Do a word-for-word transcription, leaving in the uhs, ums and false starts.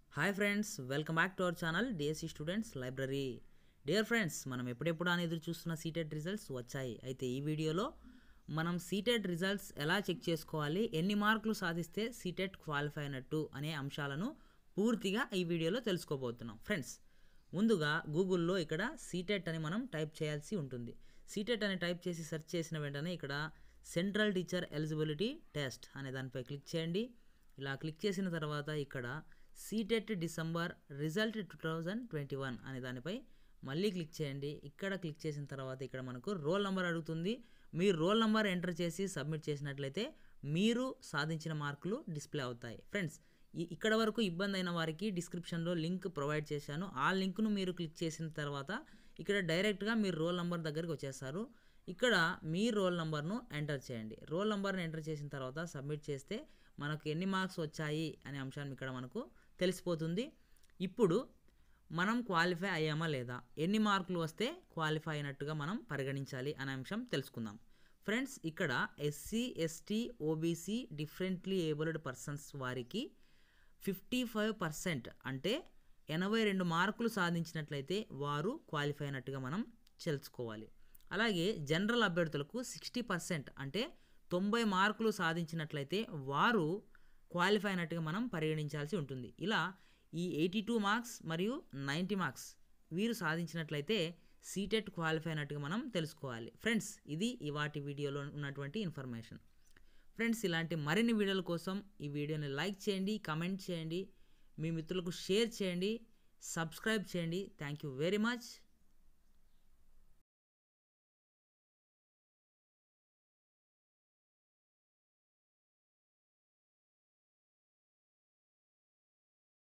Hi friends, welcome back to our channel DSC students library. Dear friends, మనం ఎప్పుడెప్పుడు అని ఎదురు చూస్తున్న సీటెట్ రిజల్ట్స్ వచ్చాయి. అయితే ఈ వీడియోలో మనం సీటెట్ రిజల్ట్స్ ఎలా చెక్ చేసుకోవాలి, ఎన్ని మార్కులు సాధిస్తే సీటెట్ క్వాలిఫై అయినట్టు అనే అంశాలను పూర్తిగా ఈ వీడియోలో తెలుసుకోబోతున్నాం. ఫ్రెండ్స్, ముందుగా గూగుల్లో ఇక్కడ సీటెట్ అని మనం టైప్ చేయాల్సి ఉంటుంది. సీటెట్ అని టైప్ చేసి సెర్చ్ చేసిన వెంటనే ఇక్కడ సెంట్రల్ టీచర్ ఎలిజిబిలిటీ టెస్ట్ అనే దానిపై క్లిక్ చేయండి. ఇలా క్లిక్ చేసిన తర్వాత ఇక్కడ CTET December result two thousand twenty one అనే దానిపై మళ్ళీ క్లిక్ చేయండి. ఇక్కడ క్లిక్ చేసిన తర్వాత ఇక్కడ మనకు రోల్ నెంబర్ అడుగుతుంది. మీరు రోల్ నెంబర్ ఎంటర్ చేసి సబ్మిట్ చేసినట్లయితే మీరు సాధించిన మార్కులు డిస్ప్లే అవుతాయి. ఫ్రెండ్స్, ఇక్కడ వరకు ఇబ్బంది అయిన వారికి డిస్క్రిప్షన్లో లింక్ ప్రొవైడ్ చేశాను. ఆ లింక్ను మీరు క్లిక్ చేసిన తర్వాత ఇక్కడ డైరెక్ట్గా మీరు రోల్ నెంబర్ దగ్గరికి వచ్చేస్తారు. ఇక్కడ మీ రోల్ నెంబర్ను ఎంటర్ చేయండి. రోల్ నెంబర్ని ఎంటర్ చేసిన తర్వాత సబ్మిట్ చేస్తే మనకు ఎన్ని మార్క్స్ వచ్చాయి అనే అంశాన్ని ఇక్కడ మనకు తెలిసిపోతుంది. ఇప్పుడు మనం క్వాలిఫై అయ్యామా లేదా, ఎన్ని మార్కులు వస్తే క్వాలిఫై అయినట్టుగా మనం పరిగణించాలి అనే అంశం తెలుసుకుందాం. ఫ్రెండ్స్, ఇక్కడ SC ST OBC differently abled persons వారికి ఫిఫ్టీ ఫైవ్ పర్సెంట్ అంటే ఎనభై రెండు మార్కులు సాధించినట్లయితే వారు క్వాలిఫై అయినట్టుగా మనం తెలుసుకోవాలి. అలాగే జనరల్ అభ్యర్థులకు సిక్స్టీ పర్సెంట్ అంటే తొంభై మార్కులు సాధించినట్లయితే వారు క్వాలిఫై అయినట్టుగా మనం పరిగణించాల్సి ఉంటుంది. ఇలా ఈ ఎయిటీ టూ మార్క్స్ మరియు నైంటీ మార్క్స్ వీరు సాధించినట్లయితే సీటెట్ క్వాలిఫై అయినట్టుగా మనం తెలుసుకోవాలి. ఫ్రెండ్స్, ఇది ఇవాటి వీడియోలో ఉన్నటువంటి ఇన్ఫర్మేషన్. ఫ్రెండ్స్, ఇలాంటి మరిన్ని వీడియోల కోసం ఈ వీడియోని లైక్ చేయండి, కమెంట్ చేయండి, మీ మిత్రులకు షేర్ చేయండి, సబ్స్క్రైబ్ చేయండి. Thank you very much.